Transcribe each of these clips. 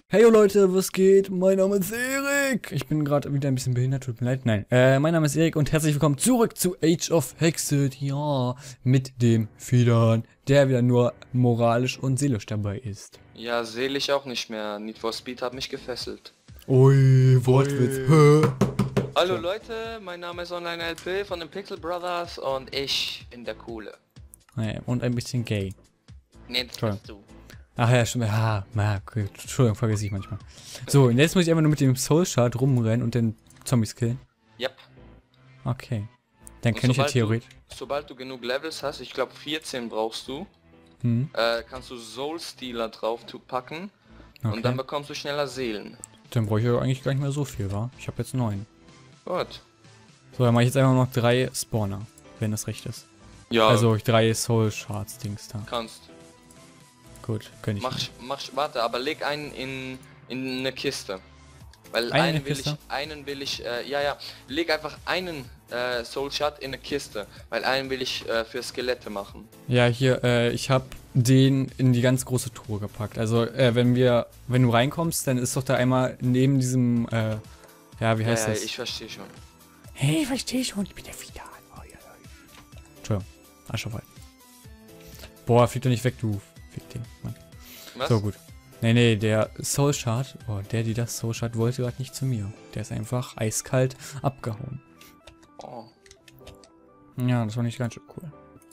Hey yo Leute, was geht? Mein Name ist Erik. Ich bin gerade wieder ein bisschen behindert, tut mir leid. Nein, mein Name ist Erik und herzlich willkommen zurück zu Age of Hexed. Ja, mit dem Fidan, der wieder nur moralisch und seelisch dabei ist. Ja, seelisch auch nicht mehr. Need for Speed hat mich gefesselt. Ui, Wortwitz. Hä? Hallo Leute, mein Name ist Online LP von den Pixel Brothers und ich bin der Coole. Naja, und ein bisschen gay. Nee, das Toll. bist du. Ach ja, stimmt. Ah, okay. Entschuldigung, vergesse ich manchmal. So, und jetzt muss ich einfach nur mit dem Soul Shard rumrennen und den Zombies killen. Yep. Okay. Dann Und kann ich ja sobald theoretisch. Sobald du genug Levels hast, ich glaube 14 brauchst du, kannst du Soul Stealer drauf packen Okay. und dann bekommst du schneller Seelen. Dann brauche ich ja eigentlich gar nicht mehr so viel, wa? Ich habe jetzt 9. Gut. So, dann mache ich jetzt einfach noch 3 Spawner, wenn das recht ist. Ja, Also 3 Soul Shards Dings da. kannst. Gut, könnte ich. Warte, aber leg einen in eine Kiste. Weil Einen in einen eine will Kiste? ich, leg einfach einen Soul Shard in eine Kiste, weil einen will ich für Skelette machen. Ja, hier, ich habe den in die ganz große Truhe gepackt. Also, wenn du reinkommst, dann ist doch da einmal neben diesem, ja, wie heißt das? Ich verstehe schon. Hey, ich verstehe schon, ich bin der Fidan. Oh, ja. Entschuldigung, Arschafall. Boah, flieg doch nicht weg, du Fick-Ding, Mann. Was? So, gut. Nee, der Soul Shard, die das Soul Shard wollte gerade nicht zu mir. Der ist einfach eiskalt abgehauen. Oh. Ja, das war nicht ganz so cool.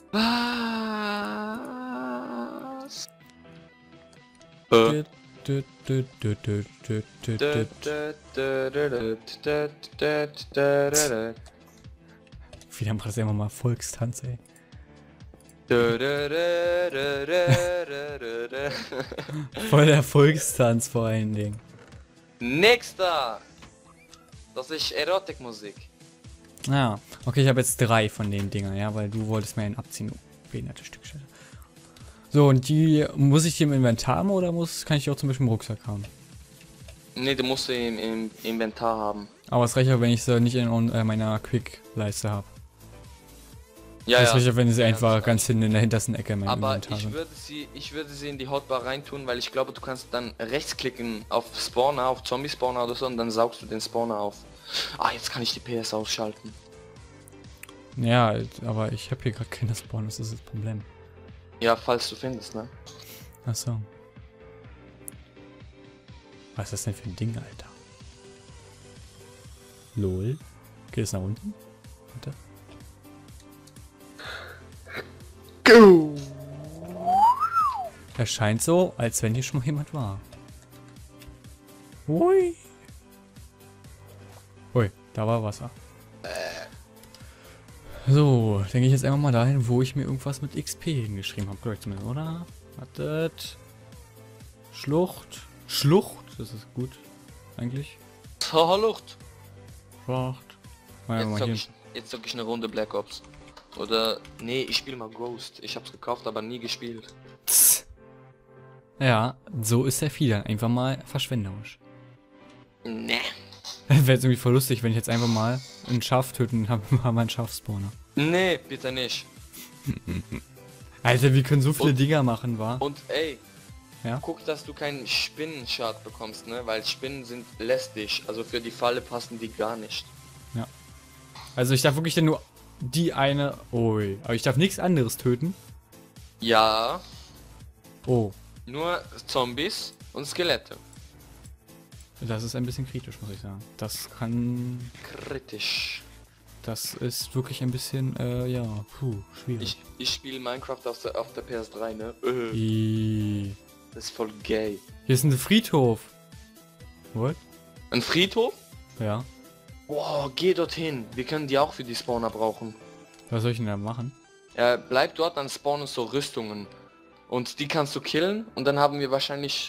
Was? Wieder macht das immer mal Volkstanz, ey. Voll der Volkstanz vor allen Dingen. Nächster! Das ist Erotikmusik. Ja, okay, ich habe jetzt 3 von den Dingern, ja, weil du wolltest mir einen abziehen, du behinderte Stückchen. So, und die, muss ich die im Inventar haben oder kann ich die auch zum Beispiel im Rucksack haben? Ne, du musst sie im Inventar haben. Aber es reicht auch, wenn ich sie nicht in meiner Quick-Leiste habe. Ja, Das reicht ja. auch, wenn sie Ja, einfach das ganz hinten in der hintersten Ecke in meinem Aber Inventar sind. ich würde sie in die Hotbar reintun, weil ich glaube, du kannst dann rechtsklicken auf Spawner, auf Zombie-Spawner oder so und dann saugst du den Spawner auf. Ah, jetzt kann ich die PS ausschalten. Ja, aber ich habe hier gerade keine Spawn, das ist das Problem. Ja, falls du findest, ne? Achso. Was ist das denn für ein Ding, Alter? Lol. Geht es nach unten? Warte. Go! Es scheint so, als wenn hier schon mal jemand war. Ui. Ui, da war Wasser. So, dann gehe ich jetzt einfach mal dahin, wo ich mir irgendwas mit XP hingeschrieben habe, glaube ich zumindest, oder? Wartet. Schlucht. Schlucht, das ist gut. Eigentlich. Lucht. Schlucht. Mal Jetzt mal zock hier. jetzt zock ich eine Runde Black Ops. Oder, nee, ich spiele mal Ghost. Ich hab's gekauft, aber nie gespielt. Tss. Ja, so ist der Fieder. Einfach mal verschwenderisch. Ne. Wäre jetzt irgendwie voll lustig, wenn ich jetzt einfach mal ein Schaf töten habe, mal einen Schafspawner. Nee, bitte nicht. Alter, wir können so viele Und- Dinger machen, wa? Und ey, Ja? guck, dass du keinen Spinnenschad bekommst, ne? Weil Spinnen sind lästig. Also für die Falle passen die gar nicht. Also ich darf wirklich dann nur die eine... Ui. Aber ich darf nichts anderes töten. Ja, Oh. nur Zombies und Skelette. Das ist ein bisschen kritisch, muss ich sagen. Das kann... Kritisch. Das ist wirklich ein bisschen, ja, schwierig. Ich spiele Minecraft auf der PS3, ne? Ih. Das ist voll gay. Hier ist ein Friedhof. What? Ein Friedhof? Ja. Wow, geh dorthin. Wir können die auch für die Spawner brauchen. Was soll ich denn da machen? Bleib dort, dann spawnen so Rüstungen. Und die kannst du killen und dann haben wir wahrscheinlich,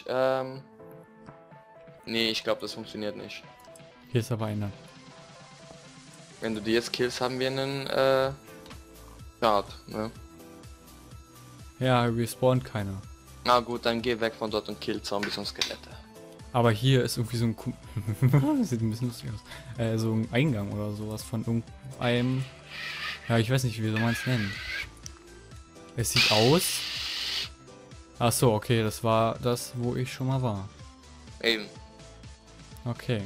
nee, ich glaube, das funktioniert nicht. Hier ist aber einer. Wenn du die jetzt killst, haben wir einen, Guard, ne? Ja, respawnt keiner. Na gut, dann geh weg von dort und kill Zombies und Skelette. Aber hier ist irgendwie so ein... Das sieht ein bisschen lustig aus. So ein Eingang oder sowas von irgendeinem... Ja, ich weiß nicht, wie soll man es nennen. Es sieht aus... Ach so, okay, das war das, wo ich schon mal war. Eben. Okay.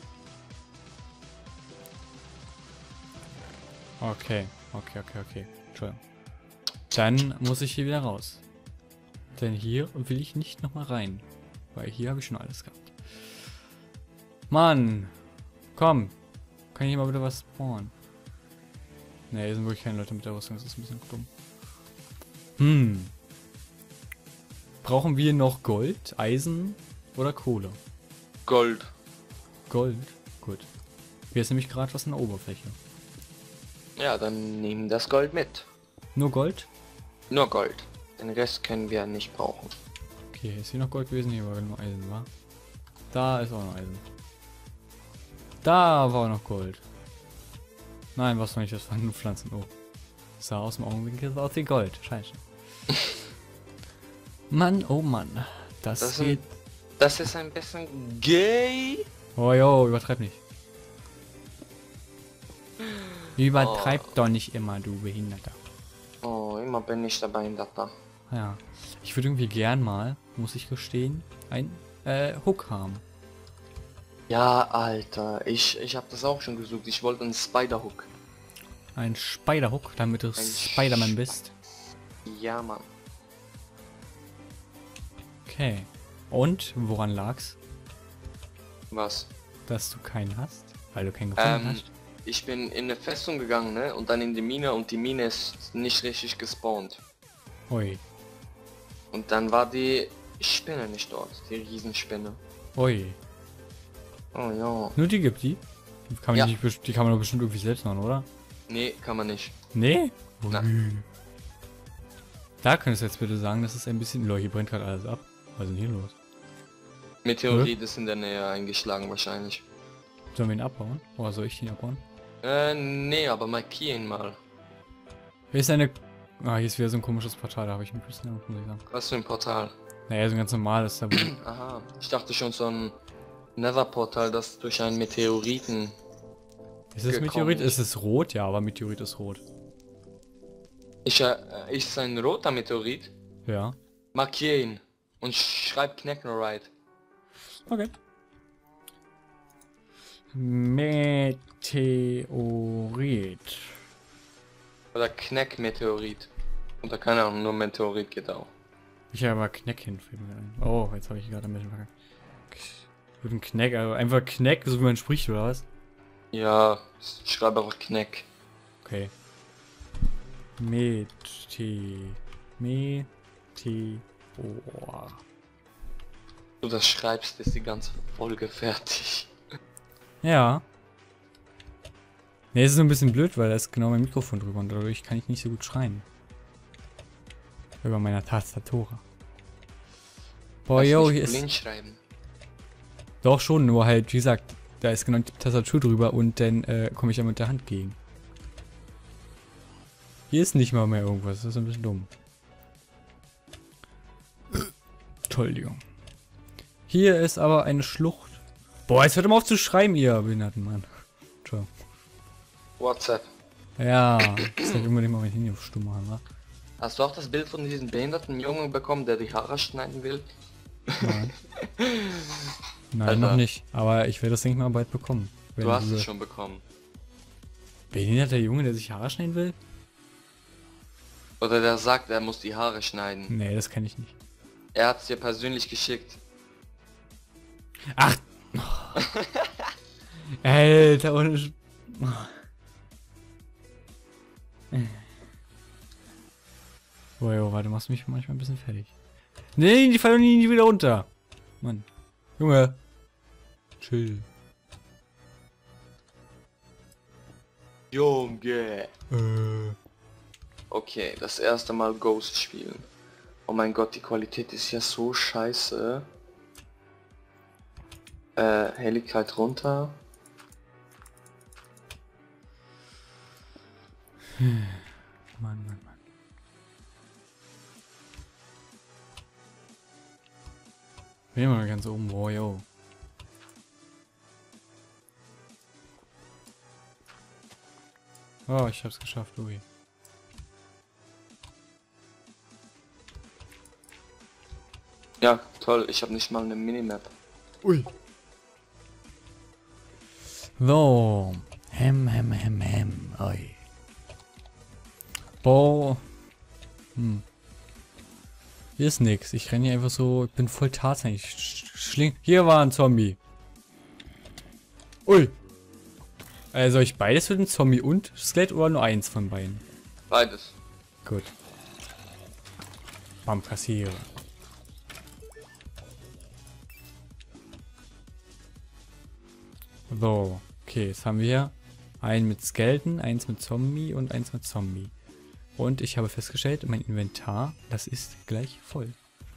Okay. Entschuldigung. Dann muss ich hier wieder raus. Denn hier will ich nicht nochmal rein. Weil hier habe ich schon alles gehabt. Mann! Komm! Kann ich hier mal wieder was spawnen? Ne, hier sind wirklich keine Leute mit der Rüstung. Das ist ein bisschen dumm. Brauchen wir noch Gold, Eisen oder Kohle? Gold. Gold? Gut. Hier ist nämlich gerade was in der Oberfläche. Ja, dann nehmen das Gold mit. Nur Gold? Nur Gold. Den Rest können wir nicht brauchen. Okay, ist hier noch Gold gewesen? Hier war nur Eisen, wa? Da ist auch noch Eisen. Da war auch noch Gold. Nein, was noch nicht, das waren nur Pflanzen. Oh. Das sah aus dem Augenwinkel aus wie Gold. Scheiße. Mann, oh Mann. Das geht... Das ist ein bisschen gay. Oh jo, übertreib nicht. Übertreib doch nicht immer, du Behinderter. Oh, immer bin ich dabei in Data. Ja. Ich würde irgendwie gern mal, muss ich gestehen, ein Hook haben. Ja, Alter, ich habe das auch schon gesucht. Ich wollte einen Spider-Hook. Ein Spider-Hook, damit du Spider-Man bist. Ja, Mann. Okay. Und woran lag's? Was? Dass du keinen hast? Weil du keinen gefunden hast? Ich bin in eine Festung gegangen, ne? Und dann in die Mine und die Mine ist nicht richtig gespawnt. Ui. Und dann war die Spinne nicht dort, die Riesenspinne. Ui. Oh ja. Nur die gibt die? Die kann man, Ja. nicht, die kann man doch bestimmt irgendwie selbst machen, oder? Nee, kann man nicht. Nee? Na. Ui. Da könntest du jetzt bitte sagen, dass es ein bisschen... Lol, hier brennt gerade alles ab. Was ist denn hier los? Meteorit ist in der Nähe eingeschlagen wahrscheinlich. Sollen wir ihn abbauen? Oder soll ich ihn abbauen? Nee, aber markier ihn mal. Hier ist eine... Ah, hier ist wieder so ein komisches Portal, da habe ich ein bisschen Angst, muss ich sagen. Was für ein Portal? Naja, so ein ganz normales. Da Aha, ich dachte schon so ein Nether-Portal, das durch einen Meteoriten... ist es Meteorit? Ist es rot? Ja, aber Meteorit ist rot. Ist es ein roter Meteorit? Ja. Markier ihn und schreib Knacknorite. Okay. Meteorit. Oder Knack-Meteorit. Oder keine Ahnung, nur Meteorit geht auch. Ich habe aber Knack hin. fällt mir ein. Oh, jetzt habe ich gerade ein bisschen verkackt. Mit einem Knack, also einfach Knack, so wie man spricht, oder was? Ja, ich schreibe einfach Knack. Okay. Du das schreibst, ist die ganze Folge fertig. Ja. Ne, es ist so ein bisschen blöd, weil da ist genau mein Mikrofon drüber und dadurch kann ich nicht so gut schreien. Über meiner Tastatur. Boah, yo, hier ist... Schreiben. Doch schon, nur halt, wie gesagt, da ist genau die Tastatur drüber und dann komme ich ja mit der Hand gegen. Hier ist nicht mal mehr irgendwas, das ist ein bisschen dumm. Entschuldigung. Hier ist aber eine Schlucht. Boah, jetzt hört mal auf zu schreiben, ihr behinderten Mann. Entschuldigung. WhatsApp. Ja, das hätte unbedingt mal mein Handy auf stumm machen, wa? Hast du auch das Bild von diesem behinderten Jungen bekommen, der die Haare schneiden will? Nein. Nein, Alter. noch nicht. Aber ich werde das, denke ich mal, bald bekommen. Wenn Du hast diese- es schon bekommen. Behinderter Junge, der sich Haare schneiden will? Oder der sagt, er muss die Haare schneiden. Nee, das kann ich nicht. Er hat es dir persönlich geschickt. Ach! Alter, ohne... Boah, jo, warte, machst du mich manchmal ein bisschen fertig. Nee, die fallen nie wieder runter. Mann. Junge. Chill. Junge. Okay, das erste Mal Ghost spielen. Oh mein Gott, die Qualität ist ja so scheiße. Helligkeit runter. Mann, Mann, Mann. Bin immer noch ganz oben. Boah, yo. Oh, ich hab's geschafft, ui. Ja, toll, ich habe nicht mal eine Minimap. Ui. So. Oi. Boah. Hier ist nix. Ich renne hier einfach so. Ich bin voll Tarzan. Ich schling. Hier war ein Zombie. Ui. Soll ich beides für den Zombie und Skelett oder nur eins von beiden? Beides. Gut. Bam, kassiere. So. Okay, jetzt haben wir einen mit Skeleton, eins mit Zombie und eins mit Zombie. Und ich habe festgestellt, mein Inventar, das ist gleich voll.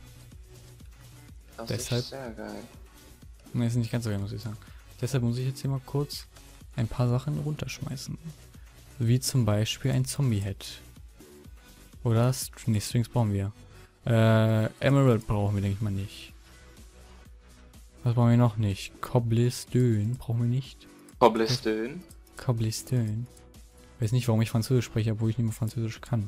Das Deshalb, ist sehr geil. ne, ist nicht ganz so geil, muss ich sagen. Deshalb muss ich jetzt hier mal kurz ein paar Sachen runterschmeißen. Wie zum Beispiel ein Zombie-Head. Oder Strings brauchen wir. Emerald brauchen wir, denke ich mal, nicht. Was brauchen wir noch nicht? Cobblestone brauchen wir nicht. Cobblestone. Cobblestone. Weiß nicht, warum ich Französisch spreche, obwohl ich nicht mehr Französisch kann.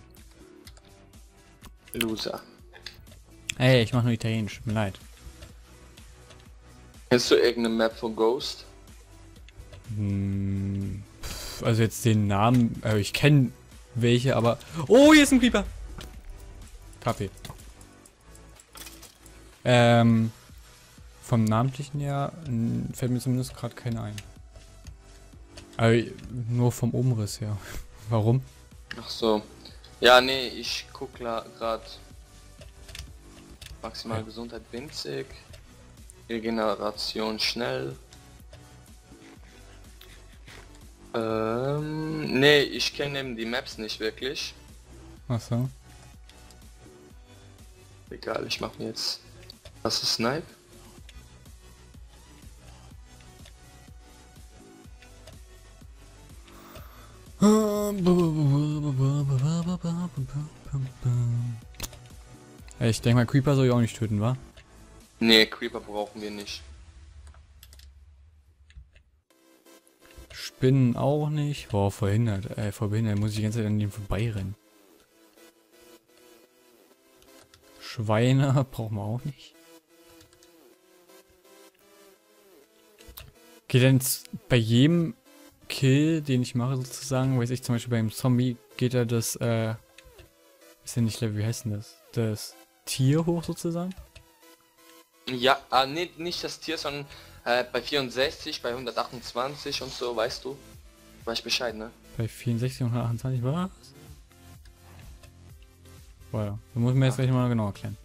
Loser. Ey, ich mache nur Italienisch, tut mir leid. Kennst du irgendeine Map von Ghost? Also jetzt den Namen, ich kenne welche, aber... Oh, hier ist ein Creeper! Kaffee. Vom Namentlichen her fällt mir zumindest gerade keine ein. Aber nur vom Umriss her. Warum? Ach so. Ja, nee, ich guck gerade. Maximal Gesundheit winzig. Regeneration schnell. Nee, ich kenne eben die Maps nicht wirklich. Achso. Egal, ich mache mir jetzt. Was ist Snipe? Ich denke mal, Creeper soll ich auch nicht töten, wa? Nee, Creeper brauchen wir nicht. Spinnen auch nicht. Boah, verhindert. Voll behindert. Muss ich die ganze Zeit an dem vorbeirennen. Schweine brauchen wir auch nicht. Geht denn bei jedem Kill, den ich mache sozusagen, weiß ich zum Beispiel beim Zombie, geht da das, ist ja nicht Level, wie heißt denn das? Das Tier hoch sozusagen? Ja, nee, nicht das Tier, sondern bei 64, bei 128 und so, weißt du? Weiß Bescheid, ne? Bei 64 und 128, was? Boah, ja. Da muss ich mir jetzt gleich mal genau erklären.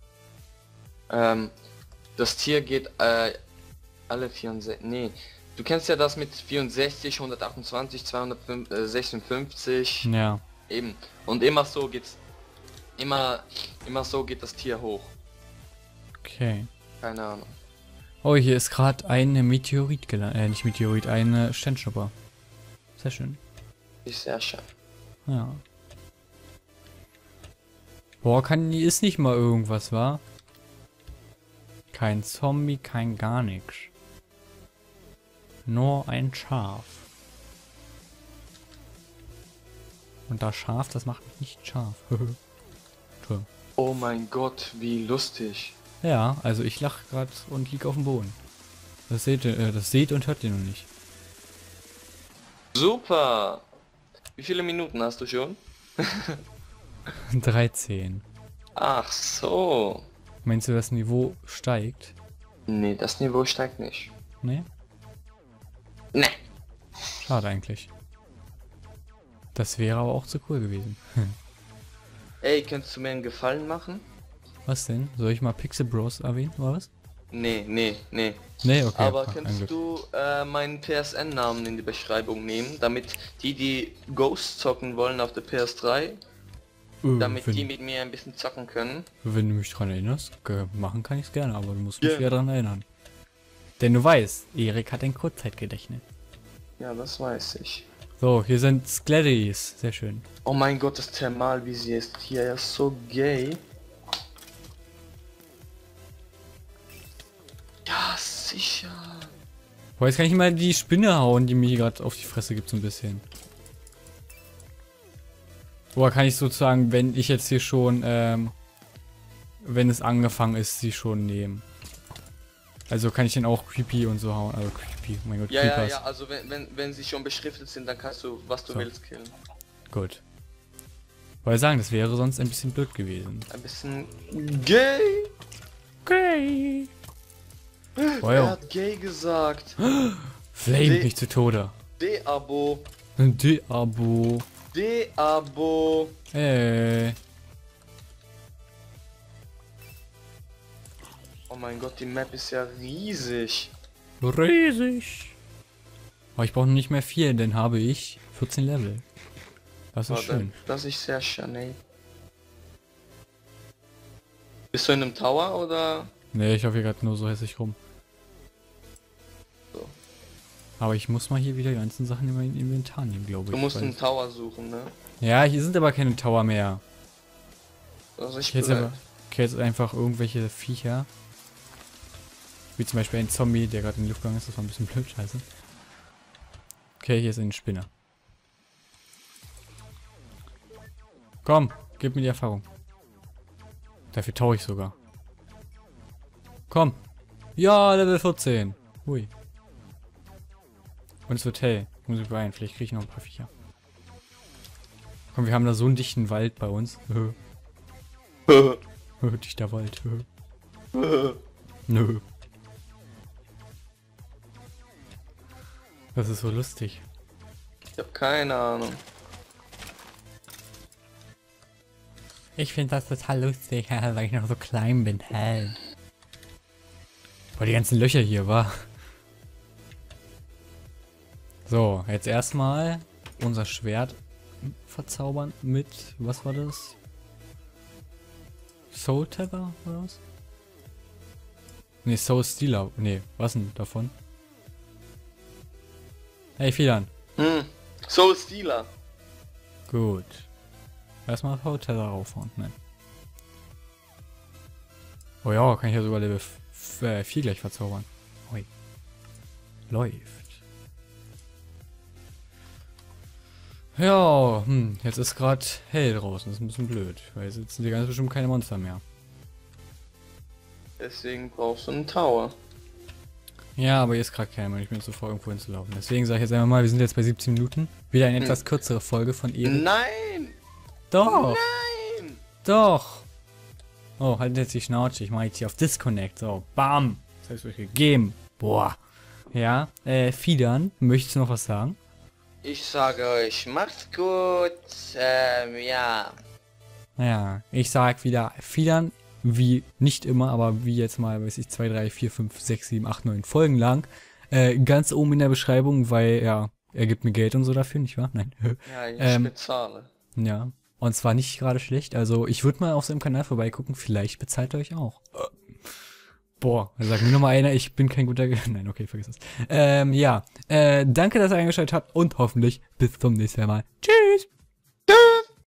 Das Tier geht alle 64, nee. Du kennst ja das mit 64, 128, 256. Ja. Eben. Und immer so geht's. Immer so geht das Tier hoch. Okay. Keine Ahnung. Oh, hier ist gerade ein Meteorit gelandet. Nicht Meteorit, eine Sternschnuppe. Sehr schön. Ist sehr schön. Ja. Boah, ist nicht mal irgendwas, wa? Kein Zombie, kein gar nichts. Nur ein Schaf. Und das Schaf, das macht mich nicht scharf. Toll. Oh mein Gott, wie lustig. Ja, also ich lache gerade und liege auf dem Boden. Das seht und hört ihr noch nicht. Super. Wie viele Minuten hast du schon? 13. Ach so. Meinst du, das Niveau steigt? Nee, das Niveau steigt nicht. Nee? Nee. Schade eigentlich. Das wäre aber auch zu cool gewesen. Ey, könntest du mir einen Gefallen machen? Was denn? Soll ich mal Pixel Bros erwähnen, oder was? Nee. Nee, okay. Aber ein könntest Glück. du meinen PSN-Namen in die Beschreibung nehmen, damit die Ghost zocken wollen auf der PS3, damit die mit mir ein bisschen zocken können? Wenn du mich dran erinnerst, machen kann ich es gerne, aber du musst mich Ja. wieder dran erinnern. Denn du weißt, Erik hat ein Kurzzeitgedächtnis. Ja, das weiß ich. So, hier sind Skletties. Sehr schön. Oh mein Gott, das Thermal, wie sie ist hier, ja so gay. Ja, sicher. Boah, jetzt kann ich mal die Spinne hauen, die mir gerade auf die Fresse gibt so ein bisschen. Boah, kann ich sozusagen, wenn ich jetzt hier schon, wenn es angefangen ist, sie schon nehmen. Also kann ich den auch Creepy und so hauen. Also Creepy, oh mein Gott, Ja, ja, Creepers. ja, also wenn sie schon beschriftet sind, dann kannst du, was du So. willst, killen. Gut. Wollte sagen, das wäre sonst ein bisschen blöd gewesen. Ein bisschen gay. Okay. Oh, Er ja. hat gay gesagt. Flame De- mich zu Tode. De-Abo. De-Abo. De-Abo. Oh mein Gott, die Map ist ja riesig. Riesig. Aber ich brauche noch nicht mehr 4, denn habe ich 14 Level. Das ist Warte, schön. das ist sehr schön, ey. Bist du in einem Tower oder? Ne, ich laufe hier gerade nur so hässlich rum. So. Aber ich muss mal hier wieder die ganzen Sachen in mein Inventar nehmen, glaube ich. Du musst weil- einen Tower suchen, ne? Ja, hier sind aber keine Tower mehr. Also Ich kill jetzt einfach irgendwelche Viecher. Wie zum Beispiel ein Zombie, der gerade in die Luft gegangen ist. Das war ein bisschen blöd, scheiße. Okay, hier ist ein Spinner. Komm, gib mir die Erfahrung. Dafür tauche ich sogar. Komm. Ja, Level 14. Hui. Und es wird hell. Muss ich beeilen. Vielleicht kriege ich noch ein paar Viecher. Komm, wir haben da so einen dichten Wald bei uns. Dichter Wald. Nö. Das ist so lustig. Ich hab keine Ahnung. Ich finde das total lustig, weil ich noch so klein bin. Hell. Boah, die ganzen Löcher hier, wa? So, jetzt erstmal unser Schwert verzaubern mit, was war das? Soul Tether oder was? Ne, Soul Stealer. Ne, was denn davon? Hey, Federn. Soul Stealer. Gut. Erstmal Soul Tether raufhauen. Nein. Oh ja, kann ich ja sogar Level 4 gleich verzaubern. Ui. Läuft. Ja, jetzt ist gerade hell draußen. Das ist ein bisschen blöd, weil jetzt sitzen hier ganz bestimmt keine Monster mehr. Deswegen brauchst du einen Tower. Ja, aber hier ist gerade keiner. Ich bin zu faul, irgendwo hinzulaufen. Deswegen sage ich jetzt einfach mal, wir sind jetzt bei 17 Minuten. Wieder eine etwas kürzere Folge von Erik. Nein! Doch! Nein! Doch! Oh, halt jetzt die Schnauze. Ich mache jetzt hier auf Disconnect. So, bam! Das habe ich euch gegeben. Boah. Ja, Fiedern, möchtest du noch was sagen? Ich sage euch, macht's gut. Ja. Ja, ich sag wieder Fiedern, wie nicht immer, aber wie jetzt mal, weiß ich, 2, 3, 4, 5, 6, 7, 8, 9 Folgen lang. Ganz oben in der Beschreibung, weil, ja, er gibt mir Geld und so dafür, nicht wahr? Nein. Ja, ich bezahle. Ja. Und zwar nicht gerade schlecht. Also, ich würde mal auf seinem Kanal vorbeigucken. Vielleicht bezahlt er euch auch. Boah, sag mir noch mal einer, ich bin kein guter... Nein, okay, vergiss es. Ja. Danke, dass ihr eingeschaltet habt und hoffentlich bis zum nächsten Mal. Tschüss!